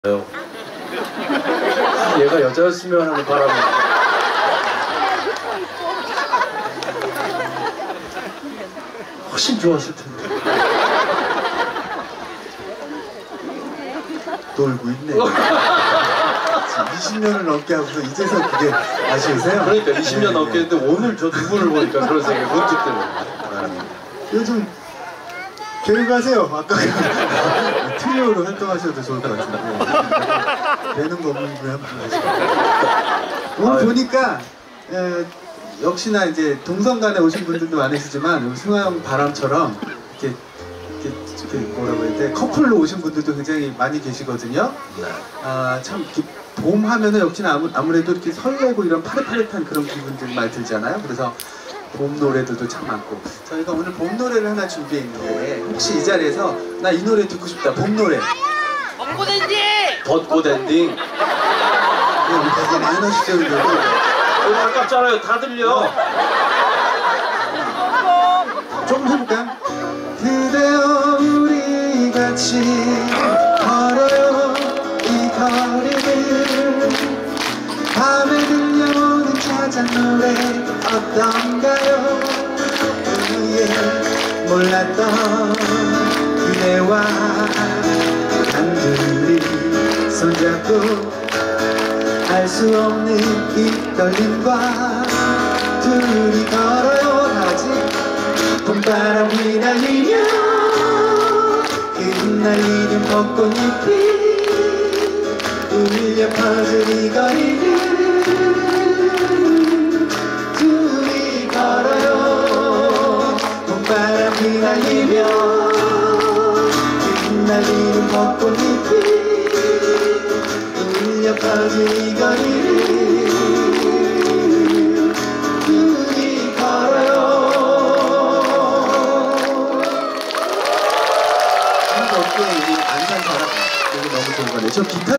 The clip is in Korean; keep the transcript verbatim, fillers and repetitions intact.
얘가 여자였으면 하는 바람이 훨씬 좋았을 텐데. 놀고 있네. 이십 년을 넘게 하고서 이제서 그게 아쉬우세요? 그러니까 이십 년 네, 넘게 했는데 네. 오늘 저 두 분을 보니까 그런 생각이 문득 드네요. 요즘 개그 하세요. 아까 트리오로 활동하셔도 좋을 것 같은데 되는 거 없는 분이 한 분 하시고 오늘 아유. 보니까 에, 역시나 이제 동성간에 오신 분들도 많으시지만 승화형 바람처럼 이렇게, 이렇게, 이렇게 뭐라고 해야 돼 커플로 오신 분들도 굉장히 많이 계시거든요. 아, 참 봄 하면은 역시나 아무, 아무래도 이렇게 설레고 이런 파릇파릇한 그런 기분들이 많이 들잖아요. 그래서 봄 노래들도 참 많고 저희가 오늘 봄 노래를 하나 준비했는데 혹시 이 자리에서 나 이 노래 듣고 싶다 봄 노래 벚꽃 엔딩! 벚꽃 엔딩? 네, 우리 되게 많은 시절들도 오늘 아깝잖아요. 다 들려. 조금 해볼까요? 그대여 우리 같이 걸어요 이 거리를 밤에 들려오는 자작 노래 어떤가요? 그의 몰랐던 그대와 단둘이 손잡고 알 수 없는 이 떨림과 둘이 걸어요 다같이 봄바람 휘날리며 그 흩날리는 벚꽃잎이 울려 퍼질 이 거리를 둘이 걸어요 봄바람 휘날리며 그 흩날리는 벚꽃잎이 울려 퍼질 이 거리를 둘이 걸어요. 한번 어깨에 이 안산 사람 여기 너무 좋은 거네. 저 기타